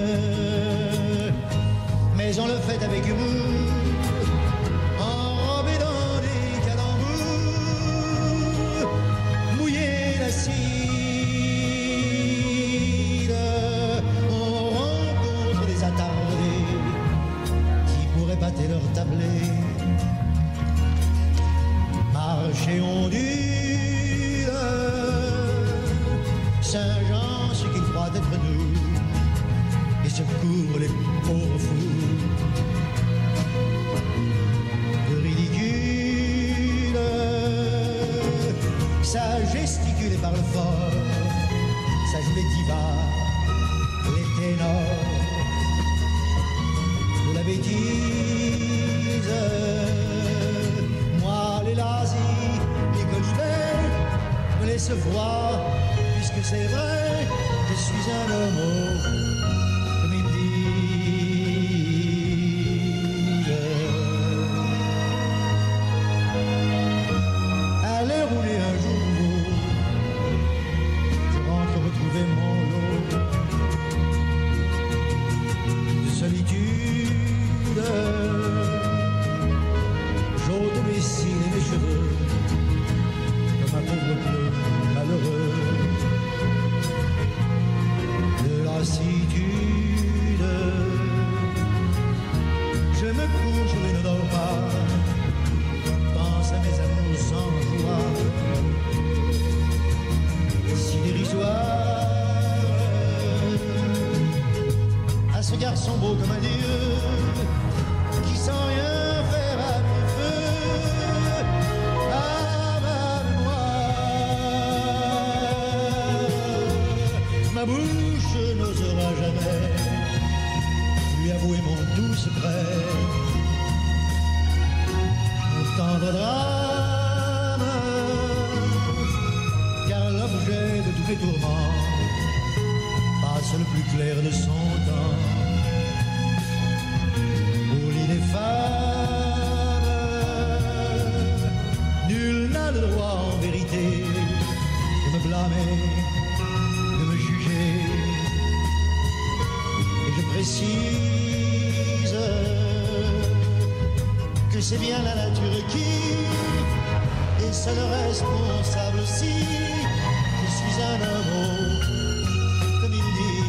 mais on le fait avec humour, enrobé dans des calembours, mouillé d'acide. On rencontre des attardés qui pourraient battre leur tablé, marcher ondule, Saint-Jean, ce qu'il croit être nous, et secourt les pauvres fous. De ridicule, ça gesticule et parle fort, ça joue les divas, les ténors, de la bêtise. Moi, les lazis, les colibets me laissent voir, puisque c'est vrai, je suis un homo. Allez rouler un jour nouveau, je rentre retrouver mon lot de solitude. J'ôte mes cils et mes cheveux comme un pauvre bleu malheureux de lassitude. Je me couche et ne dors pas, pense à mes amours sans joie, si dérisoire, à ce garçon beau comme un dieu, qui sans rien faire à mes feux, à ma mémoire. Ma bouche n'osera jamais lui avouer mon doux secret, mon tendre drame, car l'objet de tous mes tourments passe le plus clair de son temps au lit des femmes. Nul n'a le droit en vérité de me blâmer, de me juger, et je précise que c'est bien la nature qui est seule responsable si je suis un homme, comme il dit.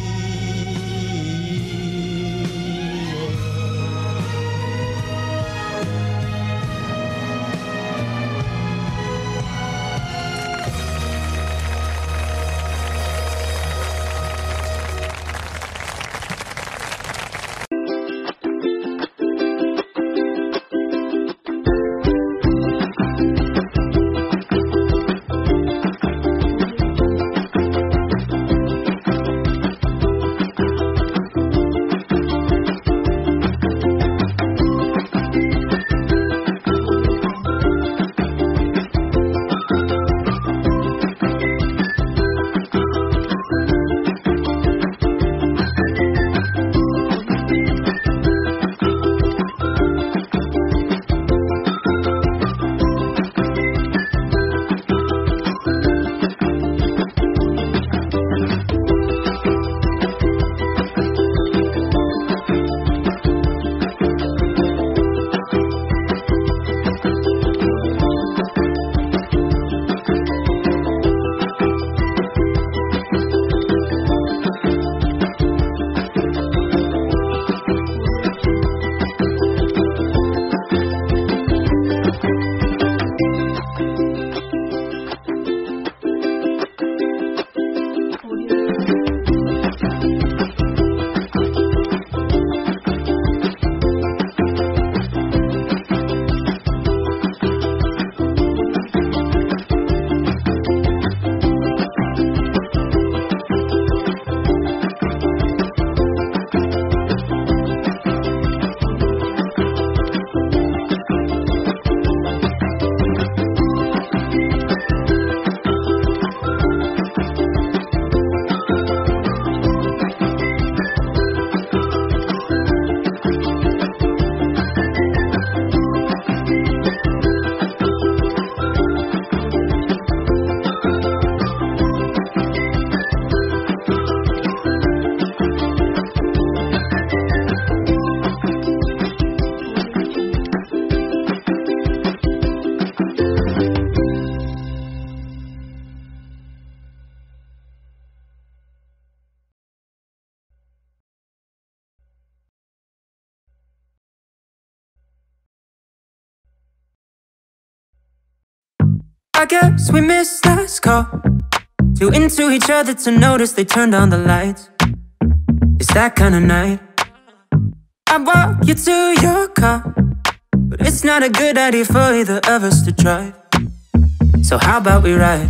I guess we missed last call. Too into each other to notice they turned on the lights. It's that kind of night. I walk you to your car, but it's not a good idea for either of us to drive. So how about we ride?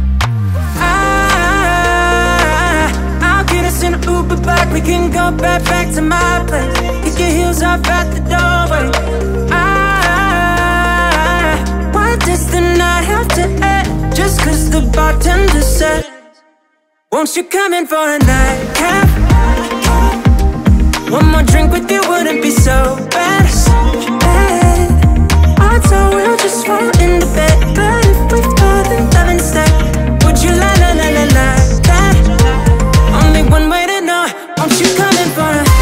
I, I'll get us in an Uber back. We can go back, back to my place. Kick your heels off at the doorway. I, why does the night have to end just cause the bartender said, won't you come in for a nightcap? One more drink with you wouldn't be so bad. I thought we'll just fall into bed, but if we fall in love instead, would you la la la la la that? Only one way to know, won't you come in for a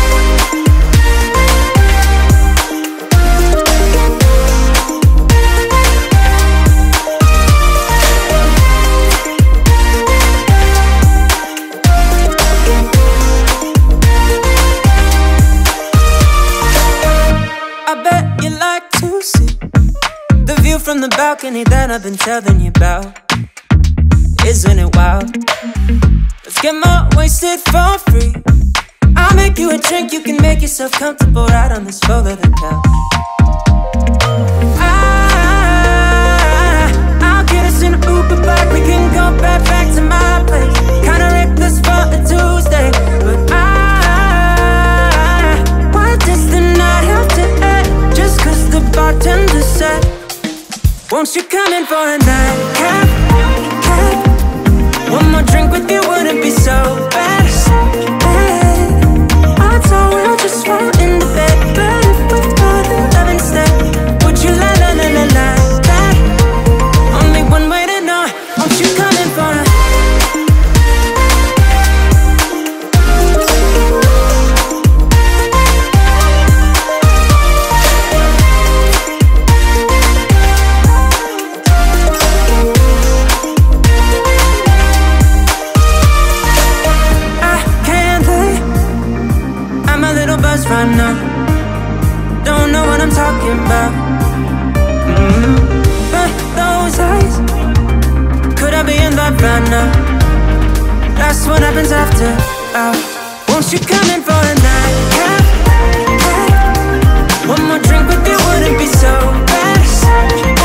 from the balcony that I've been telling you about. Isn't it wild? Let's get more wasted for free. I'll make you a drink, you can make yourself comfortable right on this faux leather couch. I, I'll get us in an Uber back. We can go back, back to my place. Kinda reckless for a Tuesday, but I, why does the night have to end just cause the bartender said, won't you come in for a nightcap? One more drink with you wouldn't be so bad. I thought we'll just fall into bed, but if we fall in love instead, would you la la la la la that? Only one way to know, won't you come in for a right now? Don't know what I'm talking about. Mm-hmm. But those eyes, could I be in love right now? That's what happens after uh, won't you come in for a nightcap? One more drink with you wouldn't be so bad.